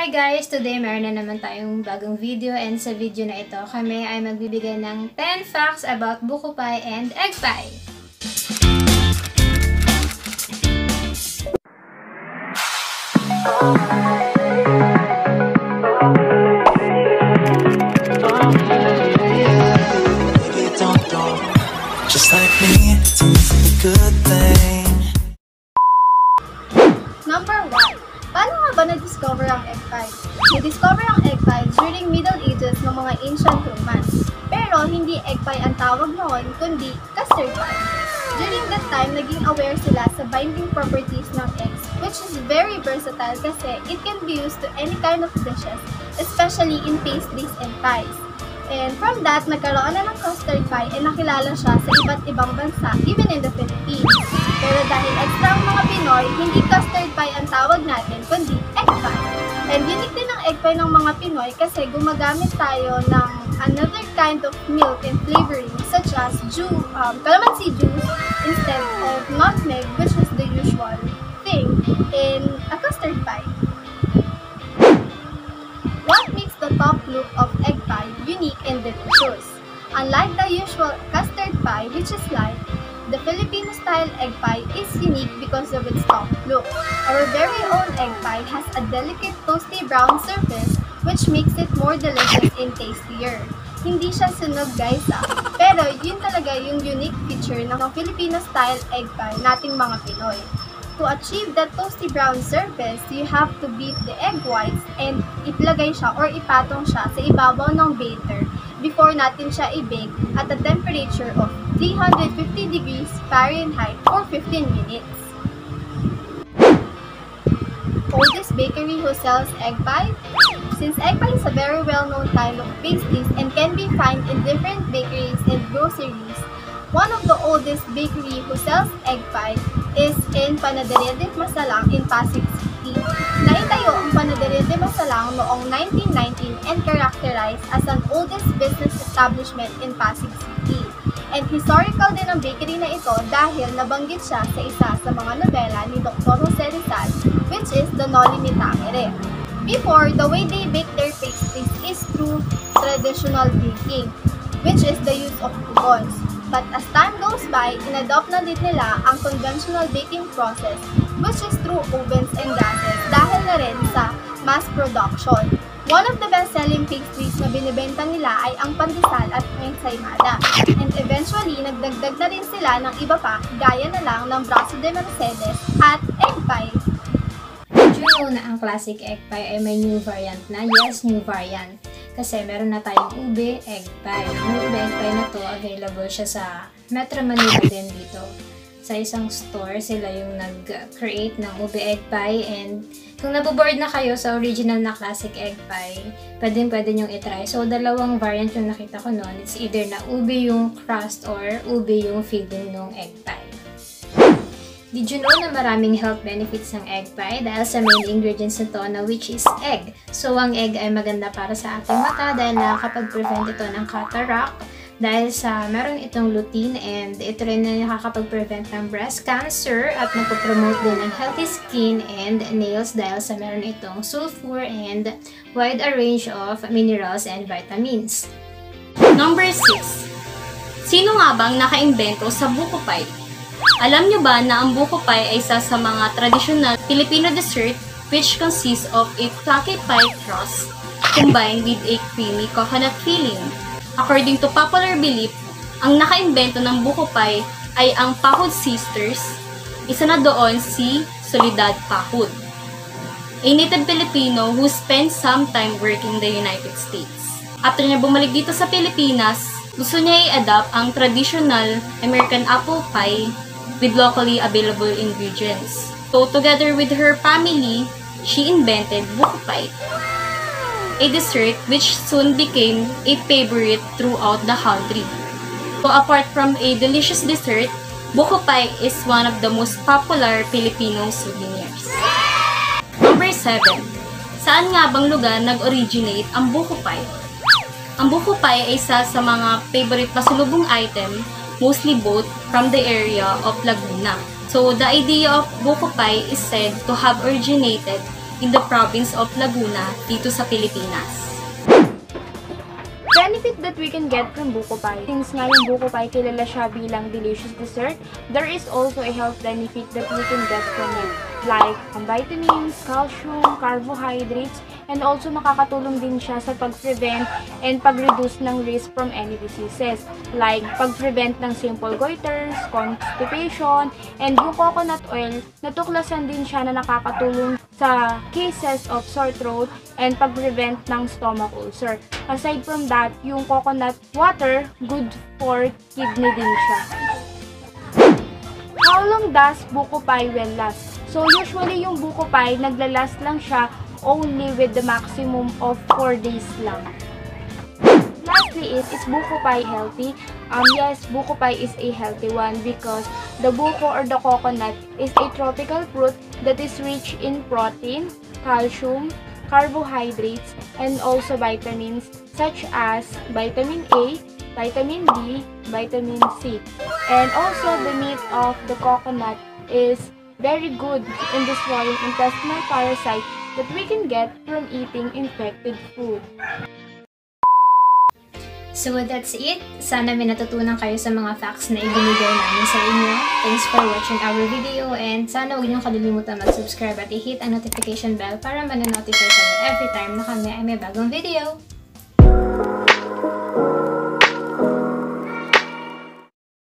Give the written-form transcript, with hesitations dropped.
Hi guys! Today meron na naman tayong bagong video and sa video na ito kami ay magbibigay ng 10 facts about buko pie and egg pie. Just like me, it's a good thing. Number 1. Paano nga ba na-discover ang egg pie? Na-discover ang egg pie during Middle Ages ng mga ancient Romans. Pero hindi egg pie ang tawag noon, kundi custard pie. During that time, naging aware sila sa binding properties ng eggs, which is very versatile kasi it can be used to any kind of dishes, especially in pastries and pies. And from that, nagkaroon na ng custard pie and nakilala siya sa iba't ibang bansa, even in the Philippines. Pero dahil extra ang mga Pinoy, hindi custard pie ang tawag natin, kundi egg pie. And unique din ang egg pie ng mga Pinoy kasi gumagamit tayo ng another kind of milk and flavoring such as calamansi juice instead of nutmeg, which is the usual thing in a custard pie. What makes the top look of egg pie unique and delicious? Unlike the usual custard pie, which is light, the Filipino-style egg pie is unique because of its top look. Our very own egg pie has a delicate toasty brown surface which makes it more delicious and tastier. Hindi siya sunog guys pero yun talaga yung unique feature ng Filipino-style egg pie nating mga Pinoy. To achieve that toasty brown surface, you have to beat the egg whites and iplagay siya or ipatong siya sa ibabaw ng batter before natin siya i-bake at a temperature of 350 degrees Fahrenheit for 15 minutes. Oldest bakery who sells egg pie? Since egg pie is a very well-known kind of pastries and can be found in different bakeries and groceries, one of the oldest bakery who sells egg pie is in Panaderia de Masalang in Pasig City. Naitayo ang Panaderia de Masalang noong 1919 and characterized as an oldest business establishment in Pasig City. And historical din ang bakery na ito dahil nabanggit siya sa isa sa mga nobela ni Dr. Jose Rizal, which is the Noli Me Tangere. Before, the way they bake their pastries is through traditional baking, which is the use of ovens. But as time goes by, inadopt na din nila ang conventional baking process, which is through ovens and gases dahil na rin sa mass production. One of the best-selling pastries na binibenta nila ay ang pandesal at ensaymada. And eventually, nagdagdag na rin sila ng iba pa, gaya na lang ng brazo de Mercedes at egg pie. Did you know na ang classic egg pie ay may new variant na? Yes, new variant. Kasi meron na tayong ube egg pie. Ang ube egg pie na to, available siya sa Metro Manila din dito. Sa isang store, sila yung nag-create ng ube egg pie. And kung naboboard na kayo sa original na classic egg pie, pwede nyong itry. So, dalawang variant yung nakita ko noon. It's either na ube yung crust or ube yung filling ng egg pie. Did you know na maraming health benefits ng egg pie dahil sa main ingredients nito na which is egg? So, ang egg ay maganda para sa ating mata dahil nakakapag-prevent ito ng cataract dahil sa meron itong lutein and ito rin na nakakapag-prevent ng breast cancer at nagpo-promote din ng healthy skin and nails dahil sa meron itong sulfur and wide range of minerals and vitamins. Number 6. Sino nga bang nakaimbento sa buko pie? Alam nyo ba na ang buko pie ay isa sa mga traditional Filipino dessert which consists of a flaky pie crust combined with a creamy coconut filling? According to popular belief, ang nakaimbento ng buko pie ay ang Pahud sisters, isa na doon si Soledad Pahud, a native Filipino who spent some time working in the United States. After niya bumalik dito sa Pilipinas, gusto niya i-adapt ang traditional American apple pie with locally available ingredients. So, together with her family, she invented buko pie, a dessert which soon became a favorite throughout the country. So, apart from a delicious dessert, buko pie is one of the most popular Filipino souvenirs. Number 7. Saan nga bang lugar nag-originate ang buko pie? Ang buko pie ay isa sa mga favorite pasalubong item, mostly bought from the area of Laguna. So, the idea of buko pie is said to have originated in the province of Laguna dito sa Pilipinas. Benefit that we can get from buko pie. Since nga yung buko pie kilala siya bilang delicious dessert, there is also a health benefit that we can get from it. Like vitamins, calcium, carbohydrates, and also makakatulong din siya sa pag-prevent and pag-reduce ng risk from any diseases. Like pag-prevent ng simple goiters, constipation, and yung coconut oil, natuklasan din siya na nakakatulong sa cases of sore throat and pag-prevent ng stomach ulcer. Aside from that, yung coconut water, good for kidney din siya. How long does buko pie will last? So usually yung buko pie, naglalast lang siya only with the maximum of 4 days lang. Lastly is buko pie healthy? Yes, buko pie is a healthy one because the buko or the coconut is a tropical fruit that is rich in protein, calcium, carbohydrates, and also vitamins such as vitamin A, vitamin D, vitamin C. And also the meat of the coconut is very good in destroying intestinal parasites that we can get from eating infected food. So that's it. Sana may natutunan kayo sa mga facts na ibinigay namin sa inyo. Thanks for watching our video and sana huwag niyong kalilimutan mag-subscribe at i-hit ang notification bell para ma-notify kayo every time na kami ay may bagong video.